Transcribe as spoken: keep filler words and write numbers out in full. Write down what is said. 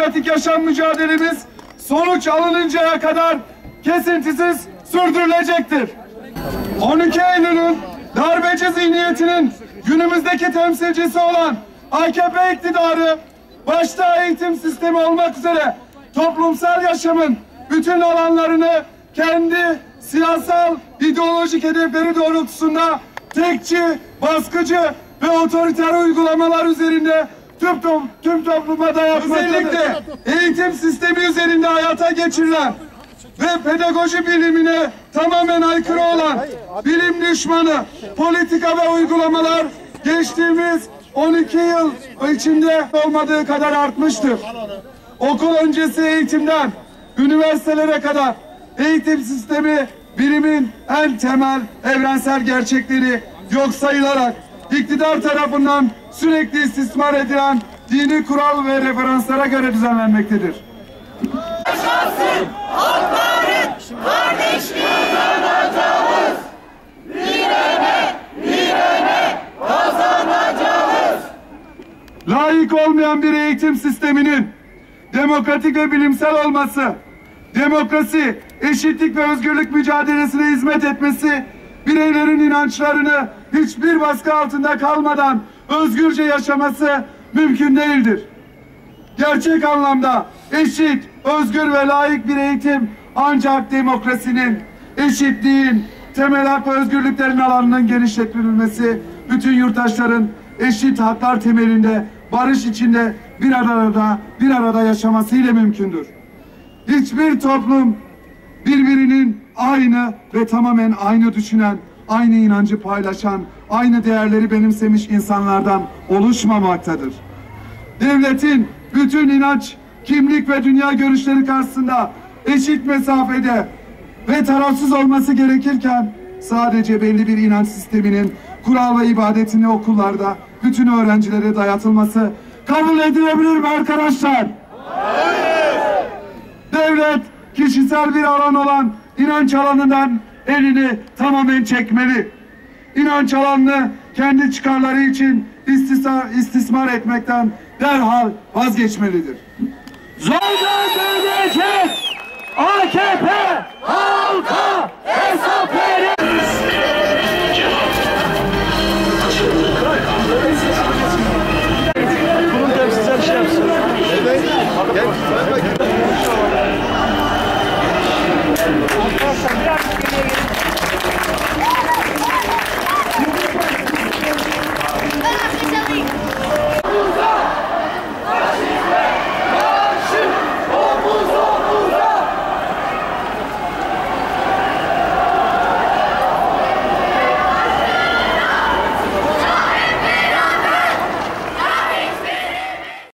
demokratik yaşam mücadelemiz sonuç alınıncaya kadar kesintisiz sürdürülecektir. on iki Eylül'ün darbeci zihniyetinin günümüzdeki temsilcisi olan A K P iktidarı başta eğitim sistemi olmak üzere toplumsal yaşamın bütün alanlarını kendi siyasal ideolojik hedefleri doğrultusunda tekçi, baskıcı ve otoriter uygulamalar üzerinde tüm, to tüm topluma dayatmaktadır. Özellikle eğitim sistemi üzerinde hayata geçirilen ve pedagoji bilimine tamamen aykırı olan bilim düşmanı politika ve uygulamalar geçtiğimiz on iki yıl içinde olmadığı kadar artmıştır. Okul öncesi eğitimden üniversitelere kadar eğitim sistemi bilimin en temel evrensel gerçekleri yok sayılarak iktidar tarafından sürekli istismar edilen dini kural ve referanslara göre düzenlenmektedir. Yaşasın halkların kardeşliği kazanacağız. Direne, direne kazanacağız. Laik olmayan bir eğitim sisteminin demokratik ve bilimsel olması, demokrasi, eşitlik ve özgürlük mücadelesine hizmet etmesi, bireylerin inançlarını hiçbir baskı altında kalmadan özgürce yaşaması mümkün değildir. Gerçek anlamda eşit, özgür ve layık bir eğitim ancak demokrasinin, eşitliğin, temel hak ve özgürlüklerin alanının genişletilmesi, bütün yurttaşların eşit haklar temelinde, barış içinde bir arada, bir arada yaşamasıyla mümkündür. Hiçbir toplum birbirinin aynı ve tamamen aynı düşünen, aynı inancı paylaşan, aynı değerleri benimsemiş insanlardan oluşmamaktadır. Devletin bütün inanç, kimlik ve dünya görüşleri karşısında eşit mesafede ve tarafsız olması gerekirken sadece belli bir inanç sisteminin kural ve ibadetini okullarda bütün öğrencilere dayatılması kabul edilebilir mi arkadaşlar? Hayır! Devlet kişisel bir alan olan inanç alanından elini tamamen çekmeli. İnanç alanını kendi çıkarları için istismar, istismar etmekten derhal vazgeçmelidir. Zorla dönecek A K P halka hesap verir.